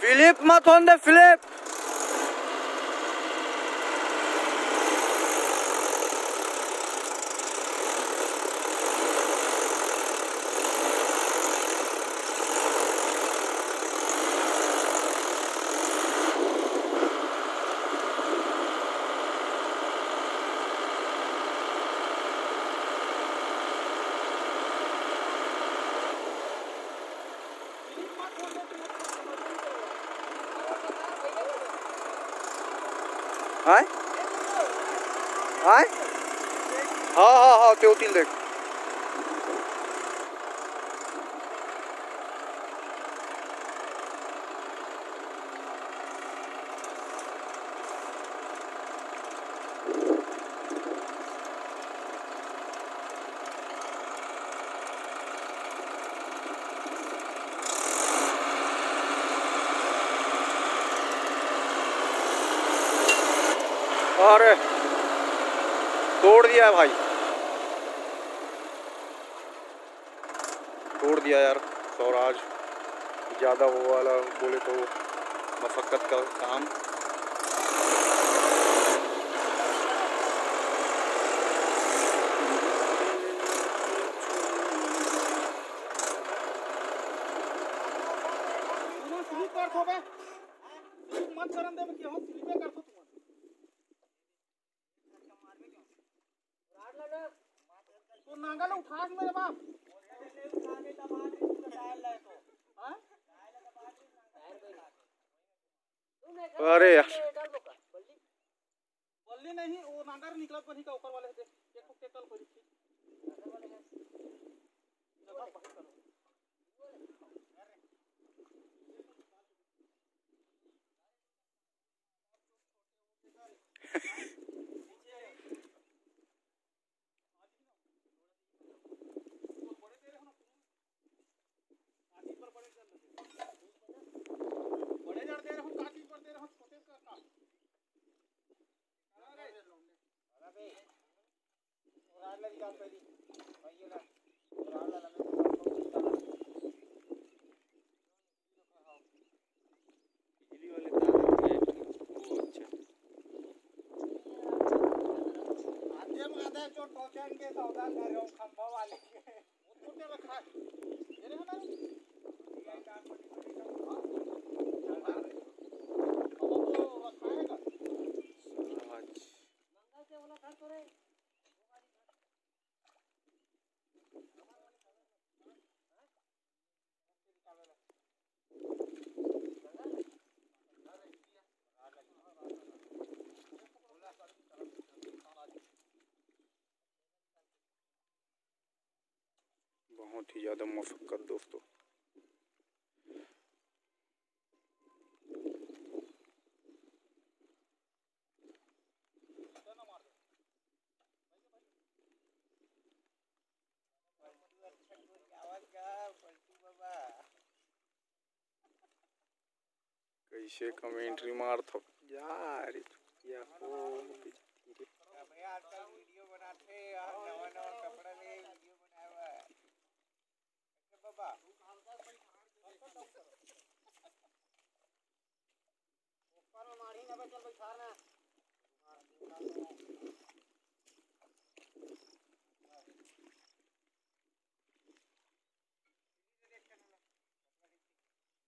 Philip मत होने दे Philip. हाय हाय हाँ हाँ हाँ ते होतील देख। अरे तोड़ दिया है भाई, तोड़ दिया यार स्वराज। ज़्यादा वो वाला बोले तो मशक्क़त का काम। तो नांगल उठा मेरे बाप अरे यार बल्ली नहीं वो नांगर निकला पर ही का ऊपर वाले से एक टेकल कोई जो टोचन के सौदा कर रहे हो खंभा वाले वो छोटे रखा है मेरे है ना ये काम मंगल से वाला घर तो रे बहुत ही ज़्यादा मशक्क़त दोस्तों। कैसे कमेंट्री मार थो यार भैया आजकल वीडियो बनाते यार नवा नवा कपड़ा ले वीडियो बनाया हुआ है बाबा ऊपर में मारी ना चल बैठा ना